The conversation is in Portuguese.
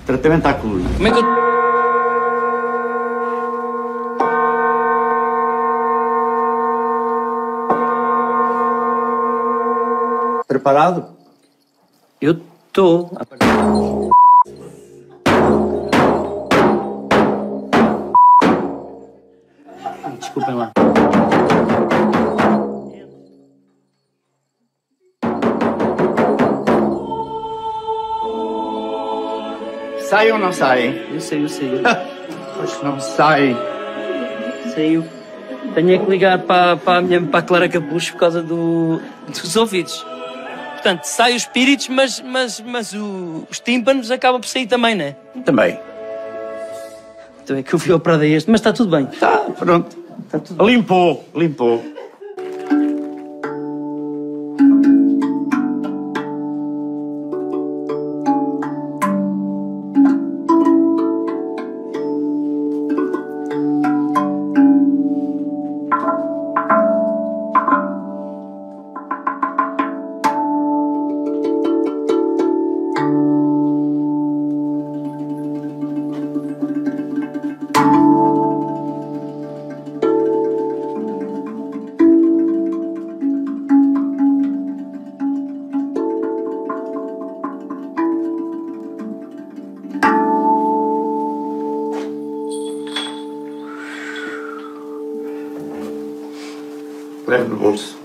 Tratamento à coluna. Como é que eu... Preparado? Eu estou. Desculpem lá. Sai ou não sai? Eu sei. Pois não sai. Saiu. Tenho é que ligar para a Clara Capucho por causa dos ouvidos. Portanto, sai os espíritos, mas os tímpanos acabam por sair também, não é? Também. Então é que eu fui operado a este, mas está tudo bem. Tá, pronto. Está tudo bem. Limpou. Leve no bolso.